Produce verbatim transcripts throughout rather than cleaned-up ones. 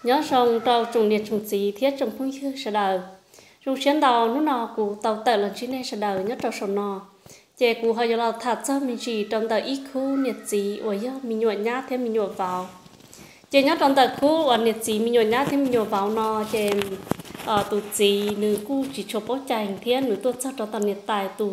nhớ sông trâu trùng liệt trùng gì thiết trùng không chưa sợ đời trùng xuyên đầu nó nọ cụ tàu tợ lần chín này sợ đời nhớ trâu sông nọ chè cụ hơi là thật cho mình chỉ trong tờ ít khu nhiệt gì ôi nhá mình nhuận nhá thêm mình nhuận vào chè nhớ trong tờ khu ở nhiệt gì mình nhuận nhá thêm mình nhuận vào nọ chè ở tụ gì nữ cụ chỉ cho bó chày thiên nữ tôi cho trong tờ nhiệt tài tụ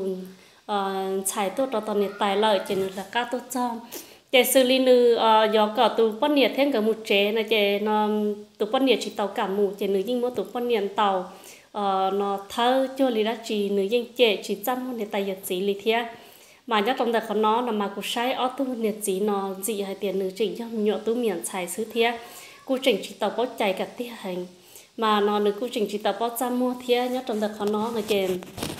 xài tôi trong tờ nhiệt tài lợi chè nữ là cá tôi cho chè xử lý nữ gió cả tụ bát nhiệt thêm cả một chế này chè nó tụ bát nhiệt chỉ tàu cả một chè nữ nhưng mà tụ bát nhiệt tàu nó thơ cho lý đã chỉ nữ dân chè chỉ chăm hơn để tài giật gì lý thế mà nhớ trong đời của nó là mà cũng sai ở tu nhiệt gì nó gì hay tiền nữ chỉnh cho nhựa tu miệng xài xứ thế cô chỉnh chỉ tàu bó chạy cả tia hành mà nó nữ cô chỉnh chỉ tàu bó chăm mua thế nhớ trong đời của nó là chè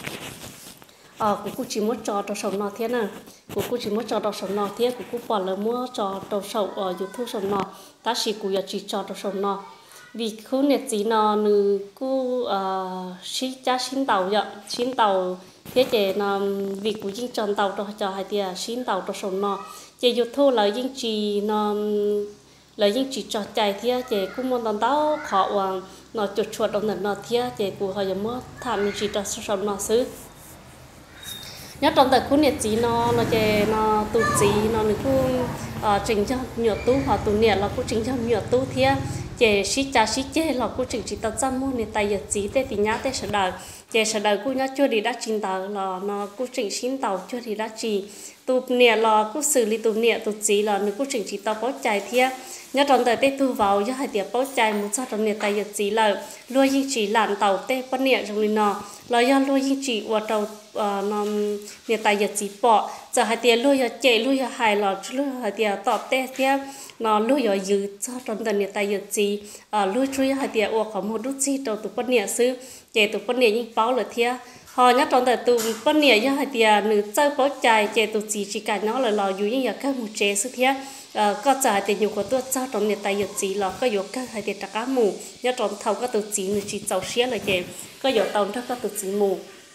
ờ của cô chỉ muốn cho trò sầu nọ thế nè của cô chỉ muốn cho trò sầu nọ thế của cô bỏ lỡ mua cho trò sầu ở YouTube sầu nọ ta chỉ của giờ chỉ cho trò sầu nọ vì khu nhiệt gì nó nữ cô xí cha xin tàu vậy xin tàu thế chế nó vì của những tròn tàu cho cho hai tia xin tàu trò sầu nọ chế YouTube là những chỉ nó là những chỉ trò chạy thế chế cũng muốn tàu tàu họ nó chuột chuột đồng nợ thế chế của họ giờ mua thảm mình chỉ trò sầu nọ xứ nhớ trong đời cuốn nhiệt gì nó nó chè nó tụ gì nó nó cũng trình cho nhiều tu họ tụ nhiệt là cũng trình cho nhiều tu thế chè xí cha xí chè là cũng trình chỉ tập trăm môn này tài nhiệt gì thế thì nhá thế sợ đời chè sợ đời cũng nhá chưa đi đã trình tàu là nó cũng trình xin tàu chưa đi đã chỉ tụ nhiệt là cũng xử lý tụ nhiệt tụ gì là nó cũng trình chỉ tàu bó chạy thế nhớ trong đời tết tu vào nhớ hai tiệp bó chạy một sao trong nhiệt tài nhiệt gì là luôn những chỉ làm tàu tết bó nhiệt trong này nọ là do luôn những chỉ qua tàu nó nhiệt tài nhiệt gì bỏ giờ hai tiệp luôn giờ chạy luôn giờ hài là luôn hai tiệp tọt tết thế nó luôn giờ giữ cho trong đời nhiệt tài nhiệt gì luôn chui hai tiệp qua có một đút gì đầu tụ bó nhiệt xứ chạy tụ bó nhiệt những bao là thế họ nhớ trong đời tụ bó nhiệt do hai tiệp nữ chơi bó chạy chạy tụ gì chỉ cả nó là lò dù những giờ các một chế xứ thế có trả tiền nhiều của tôi cho trong nhiệt tài nhiệt gì là có yếu các hai tiền trả cá mù nhớ trong thầu các tổ chỉ người chỉ giàu xía là kề có yếu tàu các tổ chỉ mù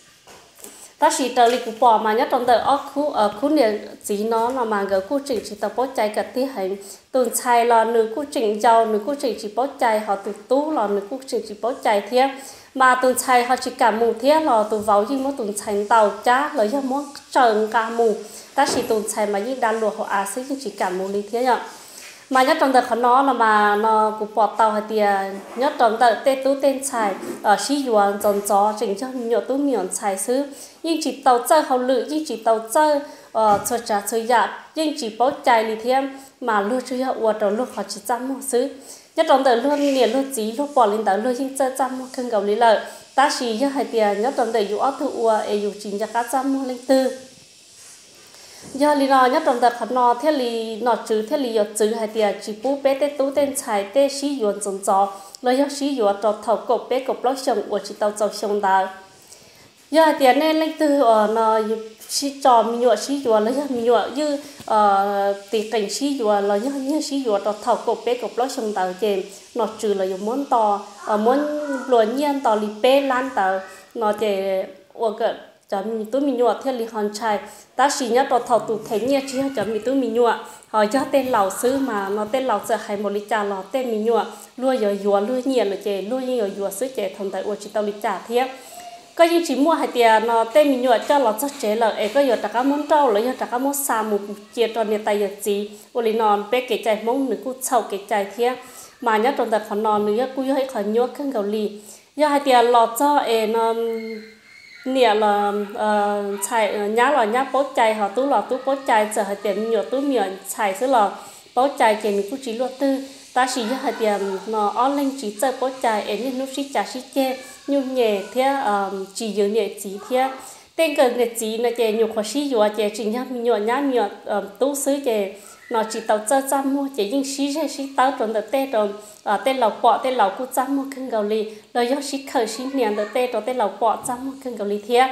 ta chỉ tờ lịch của bỏ mà nhớ trong tờ ở khu ở khu nhiệt gì nó là mà người khu chỉnh chỉ tàu bó chạy cả tí hành tuần xài là nữ khu chỉnh giàu nữ khu chỉnh chỉ bó chạy họ tụ tú là nữ khu chỉnh chỉ bó chạy thế mà tuần xài họ chỉ cả mù thế là tụ vào nhưng mà tuần xài tàu chá lấy cho muốn trơn cả mù ta chỉ tuần xài mà những đàn lụa họ à xí chỉ cả mù lý thế nhở mà nhất trong tờ của nó là mà nó cũng bỏ tàu hay tiền nhất trong tờ tên tú tên xài ở xí yuan dần gió chỉnh cho nhiều tú miệng xài xứ nhưng chỉ tàu chơi hậu lự nhưng chỉ tàu chơi ở chơi trà chơi giặt nhưng chỉ bó chạy lý thêm mà luôn chơi hậu uất đầu lúc họ chỉ chăm mua xứ nhất trong tờ luôn liền luôn chỉ lúc bỏ lên tờ luôn nhưng chơi chăm mua khăn gầu lý lợi ta chỉ cho hai tiền nhất trong tờ dụ ớt thụ uất ấy dụ chính cho các chăm mua lên tư giờ lý nó nhất trong tập khẩn nó thế lý nó chữ thế lý ở chữ hay tiệt chỉ bút bé tê tú tên xài tê xí yuan giống gió lấy cho xí yuan trọt thầu cột bé cột lót sông của chỉ tàu tàu sông đào giờ tiệt nên lấy từ ở nó xí trò mi nhọ xí yuan lấy cho mi nhọ như tì cảnh xí yuan lấy cho như xí yuan trọt thầu cột bé cột lót sông đào chèm nó chữ là dùng muốn to muốn luồn nhiên to lý bé lan tàu nó chè ô cỡ cho mình tôi mình nhọ theo lý hòn trai ta chỉ nhớ trò thầu tụ thế nhẹ chỉ cho mình tôi mình nhọ họ cho tên lão sư mà nó tên lão sư hay một lý trà lò tên mình nhọ luôn giờ dùa luôn nhẹ là chè luôn giờ dùa sư chè thằng tại uổng chỉ tao lý trà thế có những chỉ mua hai tiền nó tên mình nhọ cho lão sư chè là ấy có giờ tất cả món trâu là giờ tất cả món xà một chia cho người ta giờ gì uổng lý non bé cái chè món nữ cút sầu cái chè thế mà nhớ trong tập phần non nữ cúi hơi khỏi nhọ khăn gạo lì giờ hai tiền lọt cho ấy nó nè là xài nhá là nhá bó chạy họ tú là tú bó chạy giờ hai tiền nhiều tú miệng xài xứ là bó chạy thì mình cũng chỉ luật tư ta chỉ cho hai tiền nó online chỉ chơi bó chạy ấy nên lúc xí trả xí chê nhung nhẹ thế chỉ giữ nhẹ chỉ thế tên cần nhẹ chỉ là chè nhiều khó xí dùa chè chỉ nhá mình nhọ nhá miệng tú xứ chè nó chỉ tàu chơi chăm mua chè nhưng xí ra xí tao trộn được tê trộn tên lẩu bọ tên lẩu cú chăm mua khăn gạo lì rồi do xí khởi xí niệm được tê trộn tên lẩu bọ chăm mua khăn gạo lì thế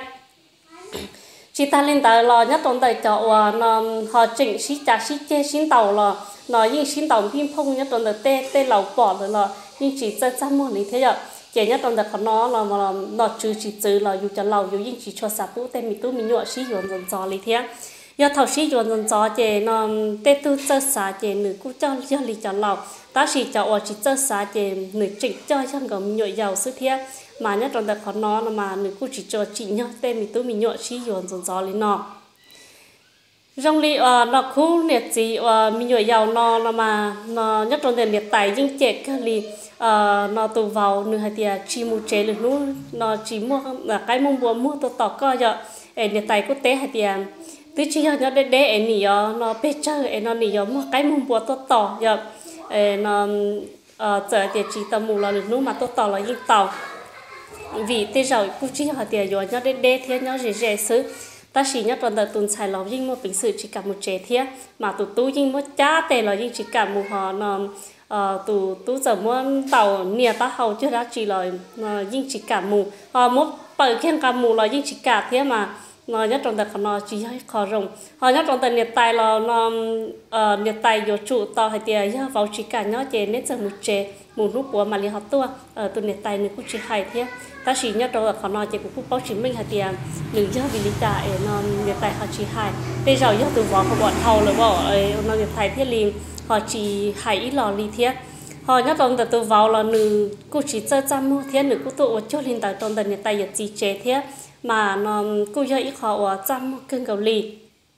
chỉ ta lên tàu lò nhất trong tàu chợ nó họ chỉnh xí trả xí chê xí tàu lò nó nhưng xí tàu phim phong nhất trong tàu tê tê lẩu bọ rồi lò nhưng chỉ chơi chăm mua lì thế ạ chỉ nhất trong tàu nó là mà nó trừ chỉ trừ là dù cho lẩu dù nhưng chỉ cho sạp bút tên mình tu mình nhọ xí dọn dọn dò lì thế giờ thầu sĩ dọn dọn gió chè nó tê tu chơi xả chè nữ cũng cho cho lì cho lầu ta chỉ cho ở chỉ chơi xả chè nữ chỉ cho trong cái nhựa dầu sức thiệt mà nhất trong đặc khó nó mà nữ cũng chỉ cho chị nhá tên mình tôi mình nhựa chỉ dọn dọn gió lên nó trong li ờ nó khu nhiệt gì ờ mình nhựa dầu nó nó mà nó nhất trong nhiệt tài nhưng chè cái li ờ nó tụ vào nửa hai tia chỉ mua chè được nó nó chỉ mua là cái mông bùa mua tôi tỏ coi giờ nhiệt tài quốc tế hai tia tôi chỉ nhớ để để em nhỉ nó bây giờ em nó nhỉ một cái mông bùa tôi tỏ giờ nó giờ thì chỉ tầm mù là được lúc mà tôi tỏ là những tàu vì thế rồi cũng chỉ nhớ tiền rồi nhớ để để thế nhớ dễ dễ xứ ta chỉ nhớ toàn đời tuần xài lò nhưng một bình sự chỉ cả một chế thế mà tụi tôi nhưng một chá tệ là nhưng chỉ cả một họ nó tụi tôi giờ muốn tàu nia ta hầu chưa đã chỉ là nhưng chỉ cả một họ một bởi khen cả một là nhưng chỉ cả thế mà nó nhất trong đặc nó chỉ hay khó rồng họ nhất trong đặc nhiệt tài là nó nhiệt tài vô trụ tàu hay tiền nhá vào chỉ cả nhá chế nét giờ một chế một lúc của mà li học tua ở từ nhiệt tài này cũng chỉ hay thế ta chỉ nhất trong đặc nó chế cũng báo chứng minh hay tiền đừng nhớ vì lý tại nó nhiệt tài họ chỉ hay bây giờ nhớ từ vỏ của bọn thầu là bỏ nó nhiệt tài thiết liền họ chỉ hay ít lò li thế họ nhất trong đặc từ vào là nữ cũng chỉ chơi trăm mua thế nữ cũng tụ cho lên tại trong đặc nhiệt tài gì chế thế mà nó cô cho ít họ ở trăm cân cầu lì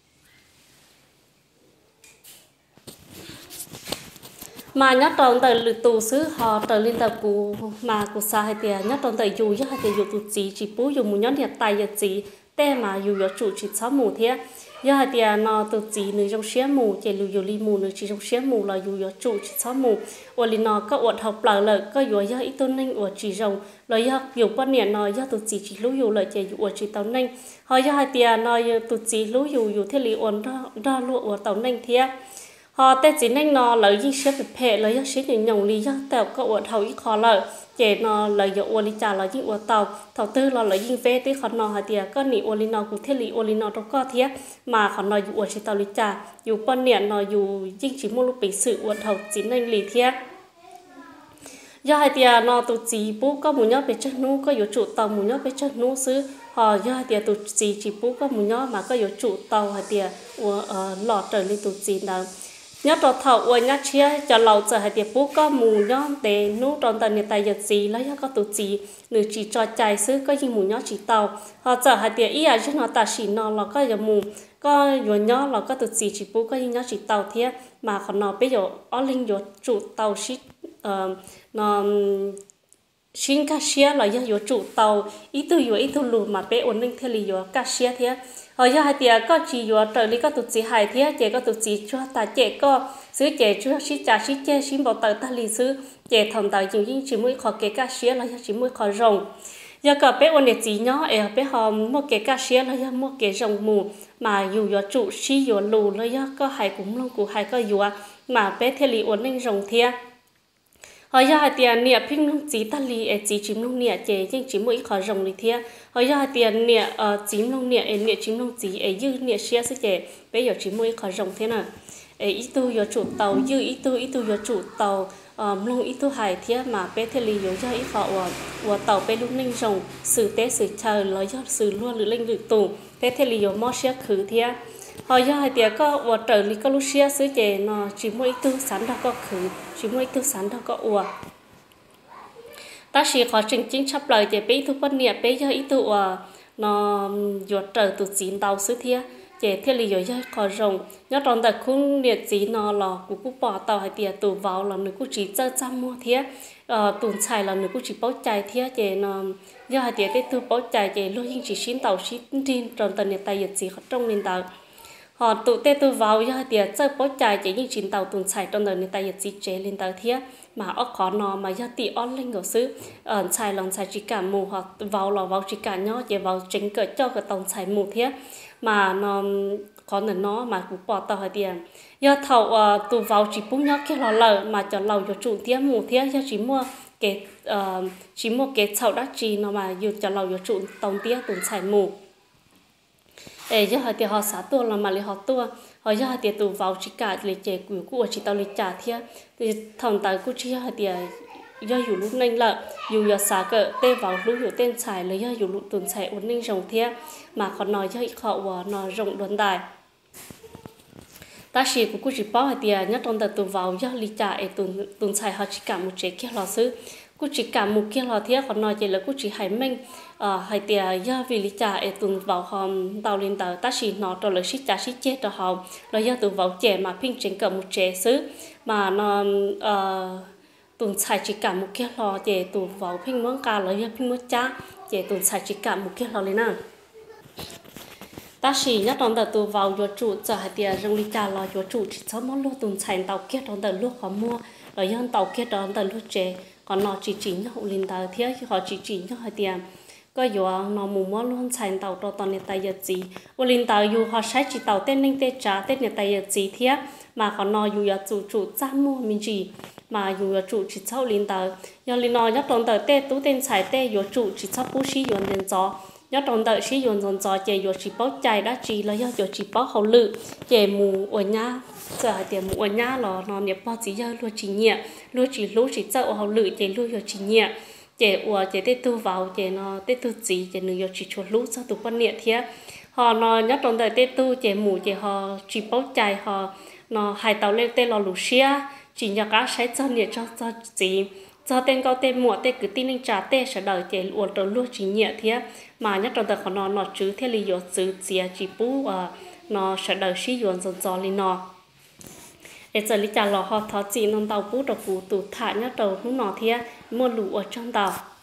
mà nhắc trong thời lự tù xứ họ trở lên tập cũ mà của xa hay tiền nhắc trong thời dù cho hay tiền dù tụ chỉ chỉ bố dùng một nhóm hiện tại giờ chỉ té mà dù có chủ chỉ sáu mù thế giờ hay tiền nó tụ chỉ nữ trong xé mù chỉ lù dù li mù nữ chỉ trong xé mù là dù có chủ chỉ sáu mù ở li nó có uất học lờ lờ có dù giờ ít tôn ninh uất chỉ rồng lời giờ dù quan niệm nó giờ tụ chỉ chỉ lù dù lời chỉ uất chỉ tàu ninh họ giờ hay tiền nó tụ chỉ lù dù dù thế li uẩn ra ra lụa uất tàu ninh thế họ tên chỉ nên nó lấy những xếp về phe lấy những xếp những nhồng lý do tạo có uẩn thầu ít khó lợi chỉ nó lấy những uẩn lý trả lấy những uẩn tàu thầu tư là lấy những vé tới khó nó hay tiền có nị uẩn lý nó cũng thiết lý uẩn lý nó đâu có thiết mà khó nó uẩn chỉ tàu lý trả dù quan niệm nó dù những chỉ mua lúc bình sự uẩn thầu chỉ nên lý thiết do hai tiền nó tụ chỉ bố có một nhóm về chất nú có yếu trụ tàu một nhóm về chất nú xứ họ do hai tiền tụ chỉ chỉ bố có một nhóm mà có yếu trụ tàu hai tiền ở lọt trời lên tụ chỉ nào nhớ trò thầu uốn nhớ chia cho lâu giờ hai tiệp bút có mù nhớ để nút tròn tận nhiệt tài giật gì lấy có tụ chỉ nửa chỉ cho chạy xứ có gì mù nhớ chỉ tàu họ giờ hai tiệp ý à chứ nó ta chỉ nó là có giờ mù có uốn nhớ là có tụ chỉ chỉ bút có gì nhớ chỉ tàu thế mà còn nó bây giờ ở linh giờ chủ tàu ship nó xin cá xía là do chủ tàu ý từ giờ ý từ lù mà bé ổn định theo lý do cá xía thế họ giờ hai tiệp có chỉ giờ trời lý có tụ chỉ hai thế chỉ có tụ chỉ cho ta chỉ có xứ chỉ cho xí trà xí chè xí bảo tờ ta lý xứ chỉ thằng tàu chỉ những chỉ mới khó cái cá xía là chỉ mới khó rồng giờ cả bé ổn định chỉ nhỏ ở bé họ mua cái cá xía là do mua cái rồng mù mà dù giờ chủ xí giờ lù là do có hai cũng long cũng hai có giờ mà bé theo lý ổn định rồng thế họ giờ hai tiền nè phim nông chỉ ta li ở chỉ chim nông nè chế nhưng chỉ mỗi khó rồng li thia họ giờ hai tiền nè ở chim nông nè ở nè chim nông chỉ ở dư nè xia sẽ chế bây giờ chỉ mỗi khó rồng thế nào ở ít tu giờ chủ tàu dư ít tu ít tu giờ chủ tàu nông ít tu hải thia mà bé thế li giờ ít họ ở tàu bé lúc ninh rồng xử tế xử chờ nói giờ xử luôn lử linh lử tù bé thế li giờ mót xia khử thia họ giờ hai tiệt có ở trời li có lúc xia xứ chế nó chỉ mỗi ít tu sắn đâu có khử chỉ mỗi ít tu sắn đâu có ủa ta chỉ khó trình chính chấp lời chế bé tu quan niệm bé giờ ít tu ủa nó giờ trời tu chín tàu xứ thia chế thiết li giờ giờ khó rồng nhớ trong tại khung liệt gì nó là cũng cũng bỏ tàu hai tiệt tu vào là người cũng chỉ chơi trăm mua thia tuần xài là người cũng chỉ bảo chạy thia chế nó giờ hai tiệt tu bảo chạy chế luôn những chỉ xin tàu xin tin trong tại nhiệt tài nhiệt gì trong nền tàu họ tụ tê tu vào giờ tiệt chơi bó chạy chỉ những chuyến tàu tuần xài trong đời người ta giật gì chế lên tàu thiệt mà ở khó nó mà giờ tị on lên của xứ ở xài lòng xài chỉ cả mù họ vào là vào chỉ cả nhau chỉ vào chính cỡ cho cái tàu xài mù thiệt mà nó khó là nó mà cũng bỏ tàu hay tiền giờ thầu tụ vào chỉ bún nhóc kia lò lờ mà cho lầu cho chủ thiệt mù thiệt giờ chỉ mua cái chỉ mua cái chậu đắt chi nó mà dù cho lầu cho chủ tàu thiệt tuần xài mù ê giờ họ họ xả tua là mà lấy họ tua họ giờ họ tụ vào chỉ cả lấy chè của của chỉ tao lấy trả thiệt thì thằng tài của chỉ họ tiệt do dù lúc ninh lợ dù giờ xả cỡ tê vào lúc dù tên xài lấy do dù lúc tuần xài ổn ninh rồng thiệt mà còn nói cho họ họ nó rộng đồn đại ta chỉ của cô chỉ bảo hay tiền nhớ trong đời tụ vào do lý trả ấy tụ tụ xài họ chỉ cả một chế kia lò xứ cô chỉ cả một kia lò thế còn nói chỉ là cô chỉ hay mình ờ hay tiền do vì lý trả ấy tụ vào họ tàu lên tàu ta chỉ nó cho lời xích trả xích chết cho họ là do tụ vào chế mà pin trên cả một chế xứ mà nó ờ tụ xài chỉ cả một kia lò chế tụ vào pin món cá là do pin món chả chế tụ xài chỉ cả một kia lò lên nào ta chỉ nhớ trong đời tụ vào vô trụ giờ hai tiền rong lý trả là vô trụ chỉ sáu món luôn tụ xài tàu kia trong đời lúc họ mua rồi dân tàu kia trong đời lúc chế còn nó chỉ chỉ nhớ hộ linh tàu thế họ chỉ chỉ nhớ hai tiền có dù nó mù mò luôn xài tàu cho toàn này tay giật gì hộ linh tàu dù họ sai chỉ tàu tên ninh tên trả tên này tay giật gì thế mà họ nó dù là chủ chủ giá mua mình chỉ mà dù là chủ chỉ sau linh tàu do linh nó nhớ trong đời tên tú tên xài tên dù chủ chỉ sau bố sĩ dùng tên gió nhớ trong đời sĩ dùng dùng gió chè dù chỉ bao chạy đã chỉ là do dù chỉ bao hậu lự chè mù ở nhà giờ hai tiền mù ở nhà là nó nhập bao chỉ do luôn chỉ nhẹ luôn chỉ lúc chỉ sợ hậu lự chè luôn dù chỉ nhẹ chè ủa chè tết tu vào chè nó tết tu gì chè nửa chỉ chuột lú sao tụ quan niệm thế họ nó nhớ trong đời tết tu chè mù chè họ chỉ bao chạy họ nó hai tàu lên tết lò lú xia chỉ nhớ cá sai cho niệm cho cho gì cho tên cao tên muộn tên cứ tin anh trả tên sẽ đợi chè ủa rồi luôn chỉ nhẹ thế mà nhớ trong đời họ nó nó chứ thế lý do chữ chia chỉ bú nó sẽ đợi sử dụng dần dần lên nó để giờ lý trả lò họ tháo chỉ nông tàu bút đầu cụ tụ thả nhớ đầu lúc nọ thế mua lũ ở trong tàu